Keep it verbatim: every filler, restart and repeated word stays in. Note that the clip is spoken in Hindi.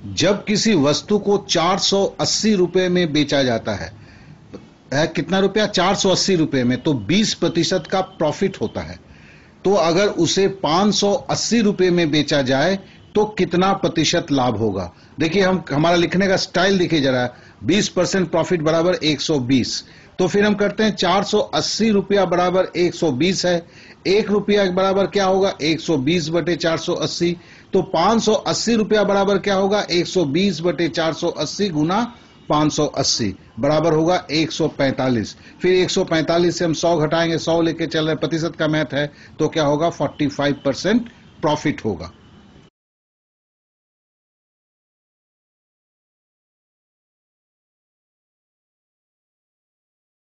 जब किसी वस्तु को चार सौ अस्सी रुपए में बेचा जाता है, है कितना रुपया, चार सौ अस्सी रुपए में, तो बीस प्रतिशत का प्रॉफिट होता है। तो अगर उसे पांच सौ अस्सी रुपए में बेचा जाए तो कितना प्रतिशत लाभ होगा। देखिए, हम हमारा लिखने का स्टाइल देखिए जरा, बीस परसेंट प्रॉफिट बराबर एक सौ बीस। तो फिर हम करते हैं चार सौ अस्सी रुपया बराबर एक सौ बीस है, एक रुपया बराबर क्या होगा, एक सौ बीस बटे चार सौ अस्सी। तो पांच सौ अस्सी रुपया बराबर क्या होगा, एक सौ बीस बटे चार सौ अस्सी गुना पांच सौ अस्सी बराबर होगा एक सौ पैंतालीस। फिर एक सौ पैंतालीस से हम सौ घटाएंगे, सौ लेके चल रहे, प्रतिशत का मैथ है, तो क्या होगा, पैंतालीस परसेंट प्रॉफिट होगा।